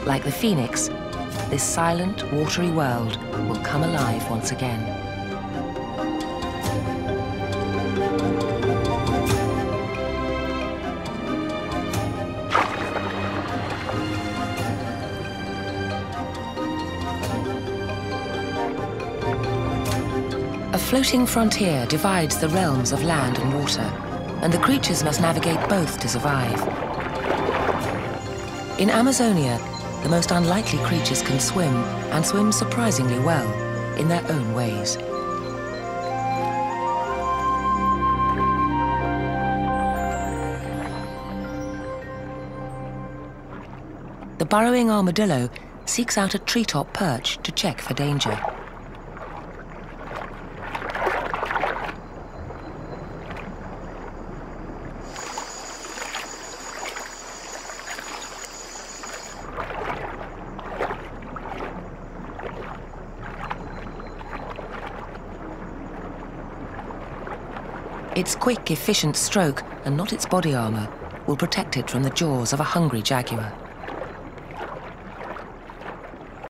Like the phoenix, this silent, watery world will come alive once again. A floating frontier divides the realms of land and water, and the creatures must navigate both to survive. In Amazonia, the most unlikely creatures can swim, and swim surprisingly well, in their own ways. The burrowing armadillo seeks out a treetop perch to check for danger. Its quick, efficient stroke, and not its body armor, will protect it from the jaws of a hungry jaguar.